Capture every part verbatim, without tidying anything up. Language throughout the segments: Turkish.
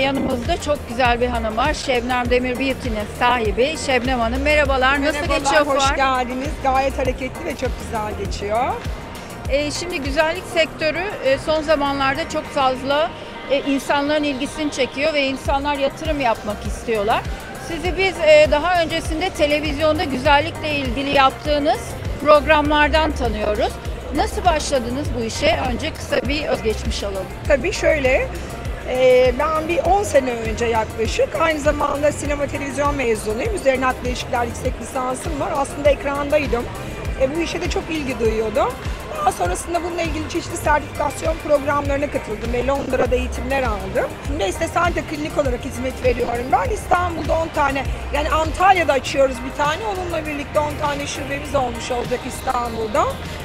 yanımızda çok güzel bir hanım var. Şebnem Demir Beauty'nin sahibi Şebnem Hanım. Merhabalar, nasıl Merhabalar, geçiyor fuar? hoş geldiniz. Gayet hareketli ve çok güzel geçiyor. Ee, şimdi güzellik sektörü e, son zamanlarda çok fazla e, insanların ilgisini çekiyor ve insanlar yatırım yapmak istiyorlar. Sizi biz e, daha öncesinde televizyonda güzellikle ilgili yaptığınız programlardan tanıyoruz. Nasıl başladınız bu işe? Önce kısa bir özgeçmiş alalım. Tabii şöyle, e, ben bir on sene önce yaklaşık aynı zamanda sinema televizyon mezunuyum. Üzerine Halkla İlişkiler yüksek lisansım var. Aslında ekrandaydım. E, bu işe de çok ilgi duyuyordum. Daha sonrasında bununla ilgili çeşitli sertifikasyon programlarına katıldım ve Londra'da eğitimler aldım. Şimdi Estesante klinik olarak hizmet veriyorum. Ben İstanbul'da on tane, yani Antalya'da açıyoruz bir tane. Onunla birlikte on tane şubemiz olmuş olacak İstanbul'da.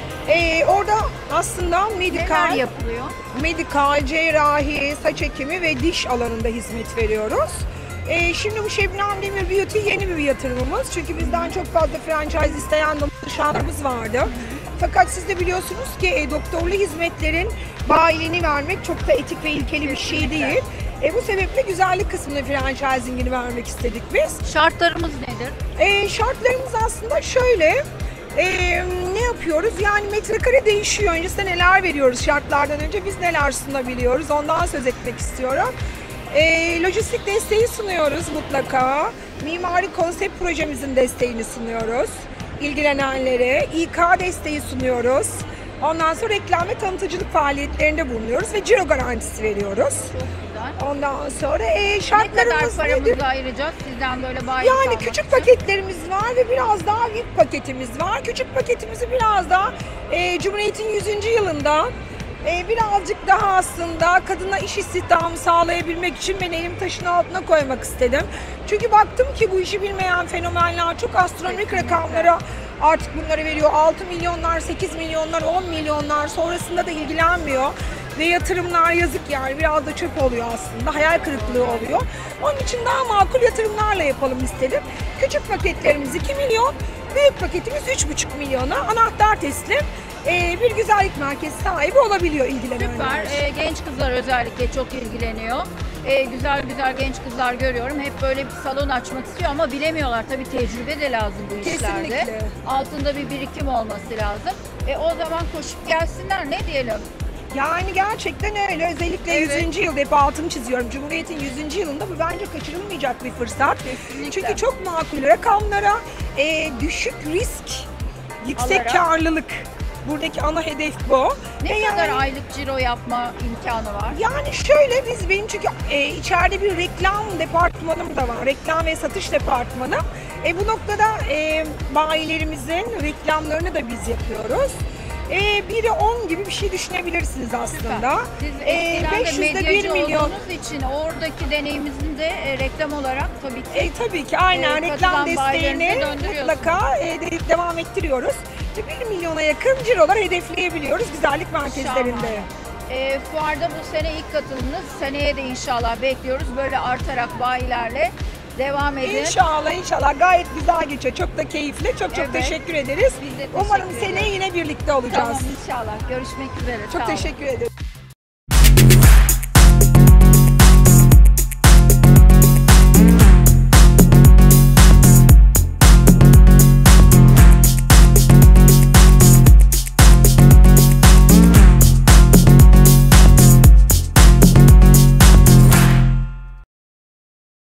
Ee, orada aslında medikal, Neler yapılıyor? medikal, cerrahi, saç ekimi ve diş alanında hizmet veriyoruz. Ee, şimdi bu Şebnem Demir Beauty yeni bir yatırımımız. Çünkü bizden çok fazla franchise isteyen danışanlarımız vardı. Fakat siz de biliyorsunuz ki e, doktorlu hizmetlerin bayiliğini vermek çok da etik ve ilkeli bir şey değil. E, bu sebeple güzellik kısmına franchising'ini vermek istedik biz. Şartlarımız nedir? E, şartlarımız aslında şöyle. Ee, ne yapıyoruz? Yani metrekare değişiyor. Öncesinde neler veriyoruz şartlardan önce? Biz neler sunabiliyoruz? Ondan söz etmek istiyorum. Ee, lojistik desteği sunuyoruz mutlaka. Mimari konsept projemizin desteğini sunuyoruz. İlgilenenlere İK desteği sunuyoruz. Ondan sonra reklam ve tanıtıcılık faaliyetlerinde bulunuyoruz ve ciro garantisi veriyoruz. Çok güzel. Ondan sonra e, Ne şartlarımız kadar nedir? paramızı ayıracağız sizden böyle bayilik Yani almak küçük için? paketlerimiz var ve biraz daha V I P paketimiz var. Küçük paketimizi biraz daha e, Cumhuriyet'in yüzüncü yılında e, birazcık daha aslında kadına iş istihdamı sağlayabilmek için ben elim taşın altına koymak istedim. Çünkü baktım ki bu işi bilmeyen fenomenler çok astronomik rakamlara artık bunları veriyor. altı milyonlar, sekiz milyonlar, on milyonlar sonrasında da ilgilenmiyor. Ve yatırımlar yazık yani biraz da çöp oluyor aslında, hayal kırıklığı oluyor. Onun için daha makul yatırımlarla yapalım istedim. Küçük paketlerimiz iki milyon, büyük paketimiz üç buçuk milyona anahtar teslim e, bir güzellik merkezi sahibi olabiliyor ilgilenenler. Süper. Ee, genç kızlar özellikle çok ilgileniyor. Ee, güzel güzel genç kızlar görüyorum. Hep böyle bir salon açmak istiyor ama bilemiyorlar. Tabii tecrübe de lazım bu işlerde. Kesinlikle. Altında bir birikim olması lazım. E, o zaman koşup gelsinler, ne diyelim? Yani gerçekten öyle. Özellikle Evet. yüzüncü yılda hep altını çiziyorum. Cumhuriyet'in yüzüncü yılında bu bence kaçırılmayacak bir fırsat. Kesinlikle. Çünkü çok makul rakamlara e, düşük risk, yüksek Alarak. karlılık. Buradaki ana hedef bu. Ne Ve kadar yani, aylık ciro yapma imkanı var? yani şöyle biz benim çünkü e, içeride bir reklam departmanım da var. Reklam ve satış departmanı. E, bu noktada e, bayilerimizin reklamlarını da biz yapıyoruz. E, biri on gibi bir şey düşünebilirsiniz aslında. Siz E, eskiden de beş yüzde bir medyacı milyon. olduğunuz için oradaki deneyimizin de e, reklam olarak tabii ki E, tabii ki aynen E, reklam katılan bayilerinize desteğini döndürüyorsunuz. mutlaka e, de- devam ettiriyoruz. bir milyona yakın cirolar hedefleyebiliyoruz güzellik merkezlerinde. Şahane. E, fuarda bu sene ilk katılımınız. Seneye de inşallah bekliyoruz. Böyle artarak bayilerle devam edin. İnşallah inşallah gayet güzel geçiyor. Çok da keyifli. Çok çok Evet. teşekkür ederiz. Biz de teşekkür Umarım ederiz. seneye yine birlikte olacağız. Tamam, inşallah. Görüşmek üzere. Çok Sağ olun. teşekkür ederim.